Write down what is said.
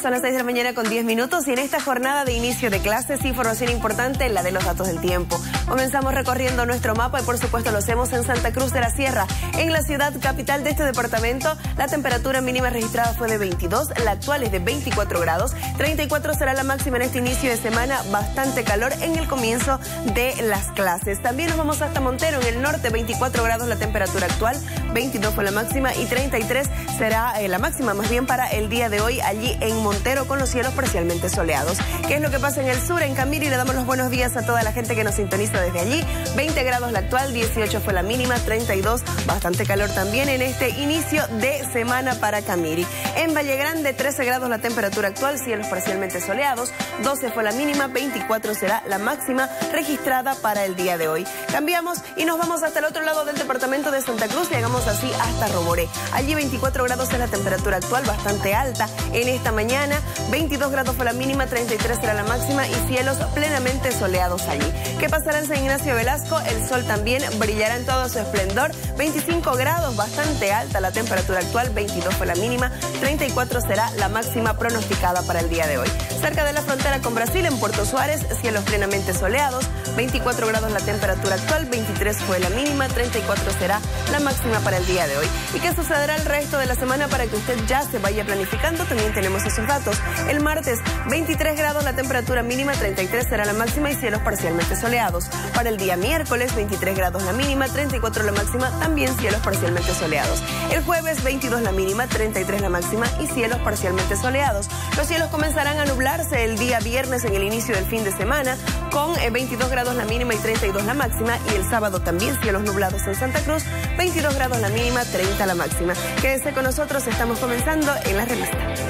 Son las 6 de la mañana con 10 minutos y en esta jornada de inicio de clases, información importante, la de los datos del tiempo. Comenzamos recorriendo nuestro mapa y por supuesto lo hacemos en Santa Cruz de la Sierra. En la ciudad capital de este departamento, la temperatura mínima registrada fue de 22, la actual es de 24 grados. 34 será la máxima en este inicio de semana, bastante calor en el comienzo de las clases. También nos vamos hasta Montero, en el norte, 24 grados la temperatura actual, 22 fue la máxima y 33 será la máxima más bien para el día de hoy allí en Montero, con los cielos parcialmente soleados. ¿Qué es lo que pasa en el sur? En Camiri le damos los buenos días a toda la gente que nos sintoniza desde allí. 20 grados la actual, 18 fue la mínima, 32, bastante calor también en este inicio de semana para Camiri. En Valle Grande, 13 grados la temperatura actual, cielos parcialmente soleados, 12 fue la mínima, 24 será la máxima registrada para el día de hoy. Cambiamos y nos vamos hasta el otro lado del departamento de Santa Cruz, llegamos así hasta Roboré. Allí 24 grados es la temperatura actual, bastante alta en esta mañana, 22 grados fue la mínima, 33 será la máxima y cielos plenamente soleados allí. ¿Qué pasará en San Ignacio Velasco? El sol también brillará en todo su esplendor, 25 grados, bastante alta la temperatura actual, 22 fue la mínima, 34 será la máxima pronosticada para el día de hoy. Cerca de la frontera con Brasil, en Puerto Suárez, cielos plenamente soleados, 24 grados la temperatura actual, 23 fue la mínima, 34 será la máxima para el día de hoy. ¿Y qué sucederá el resto de la semana para que usted ya se vaya planificando? También tenemos esos datos. El martes, 23 grados la temperatura mínima, 33 será la máxima y cielos parcialmente soleados. Para el día miércoles, 23 grados la mínima, 34 la máxima, también cielos parcialmente soleados. El jueves, 22 la mínima, 33 la máxima y cielos parcialmente soleados. Los cielos comenzarán a nublarse el día viernes en el inicio del fin de semana, con 22 grados la mínima y 32 la máxima, y el sábado también cielos nublados en Santa Cruz, 22 grados la mínima, 30 la máxima. Quédese con nosotros, estamos comenzando en la revista.